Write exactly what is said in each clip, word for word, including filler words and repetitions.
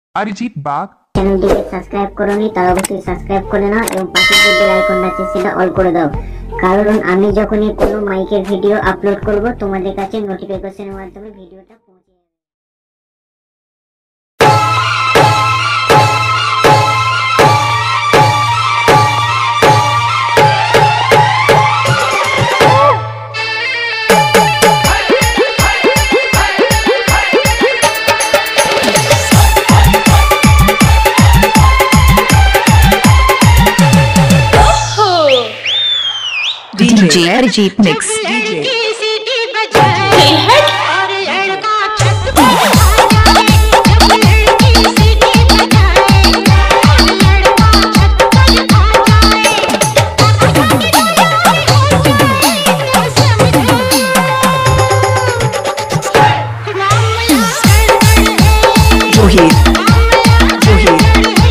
Arijit bug চ্যানেলটিকে subscribe করোনি তারা অবশ্যই সাবস্ক্রাইব করে নাও এবং পাশে যে বেল আইকনটা আছে সেটা অল করে দাও, কারণ আমি যখনই কোনো মাইকের ভিডিও আপলোড করব তোমাদের কাছে নোটিফিকেশনের মাধ্যমে ভিডিওটা পৌঁছে যাবে। D J Arjit Mix. Johid. Johid.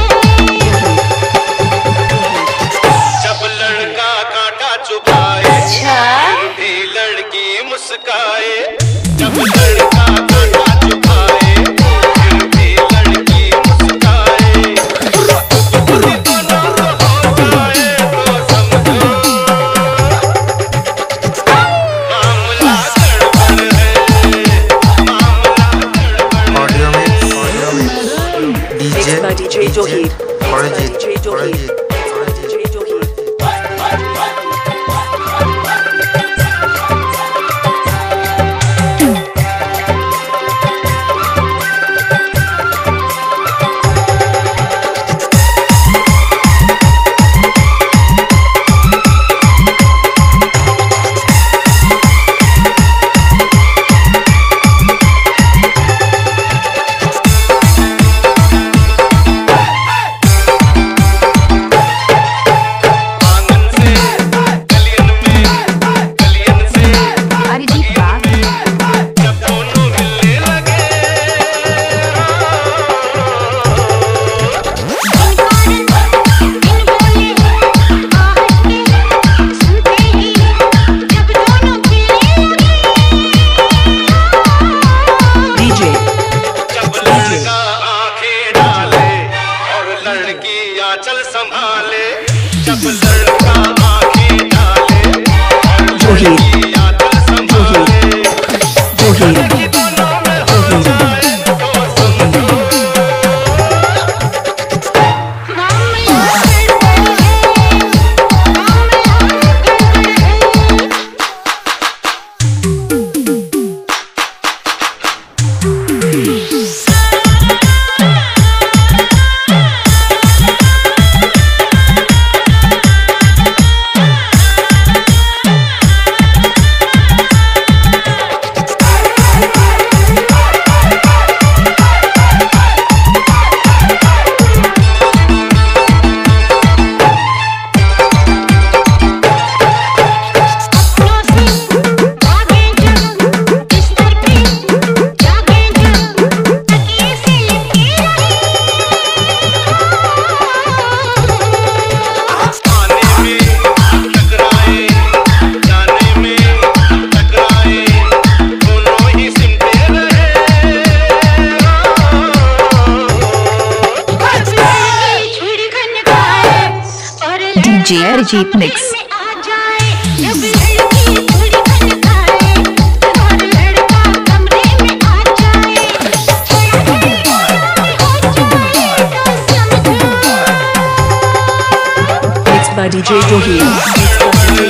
जब लड़का कांटा चुभाए भी लड़की मुस्काए, जब लड़का कांटा चुभाए फिर भी लड़की मुस्काए, बुरी बना हो जाए तो समझो मामला गड़बड़ है, मामला गड़बड़। Audio mix audio mix DJ D J Johid. Arjit D J Johid. Arjit D J Johid. आंगन से गलियन में गलियन से Arjit Bag. जब दोनों मिलने लगे D J. जब लड़का आंखें डाले और लड़की आंचल संभाले, जब लड़का आंखें डाले और Johid. लड़की आंचल संभाले, Johid. लड़की दोनों में हो जाए तो समझो आने में टकराए जाने में टकराए दोनों ही सिमटे रहे, D J Arjit Mix. Mixed by D J Johid. Mixed by D J